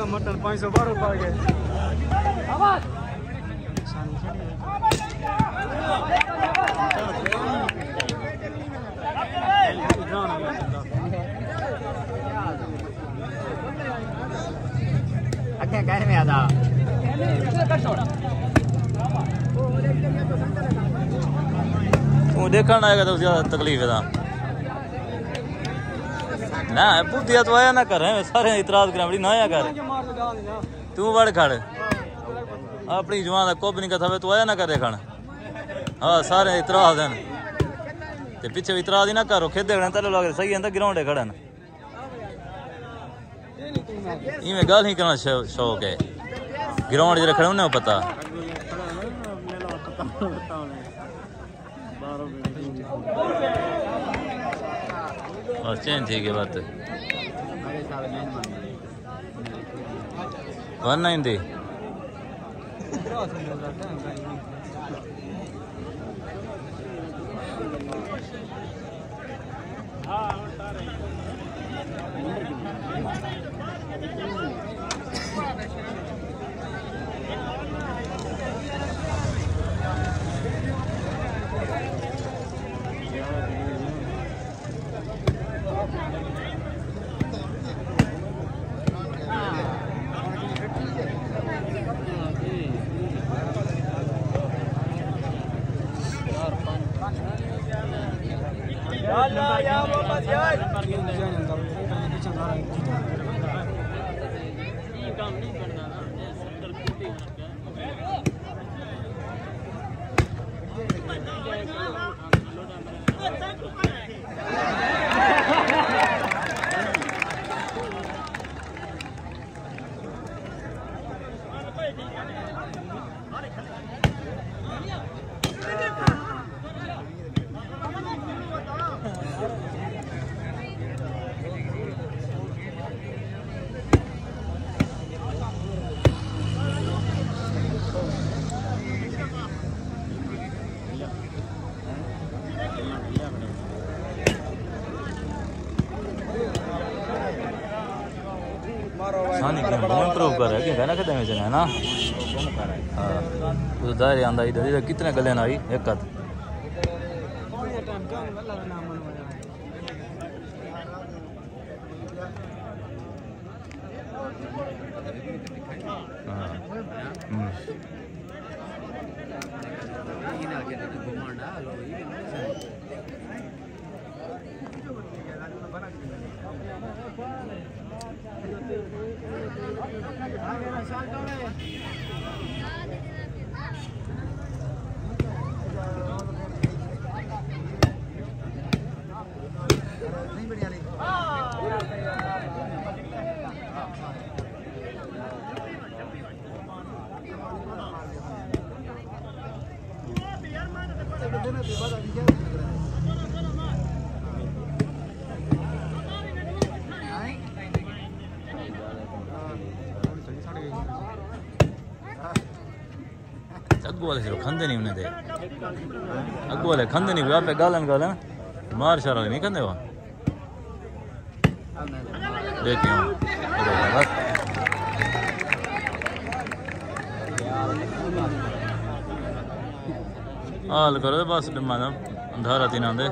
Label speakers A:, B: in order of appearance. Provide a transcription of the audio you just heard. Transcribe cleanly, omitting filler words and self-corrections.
A: Mutton 512 पा गए।
B: अगे कहने में आदा
C: तू देखण आएगा तो ज्यादा तकलीफ है ना बुद्धिया तो आया ना कर सारे इतराज कर बड़ी ना आया कर तू बड़ खड़ अपनी जवान का कुब नहीं कथा तू आया ना कर देखण हाँ सारे इतराज हैं ते पीछे इतराज ही ना करो खेदे खड़े तेरे लग सही है ग्राउंड खड़न इवें गल ही करना शौक है ग्राउंड च रखना उन्हें पता और चैन ठीक है बात वन नाइन दी इम्प्रूव कर रहा है क्या ना कहते हैं है ना हाँ तो दायरे आंदा इधर कितने गले ना आई एक कद अगू वाले सिर्फ खंदे नहीं उन्हें अगू वाले खंदे नहीं आप गालन गालन मार शार नहीं खंदे वहाँ देखिए बस हाल करो बस माना अंधारा तीन आंदे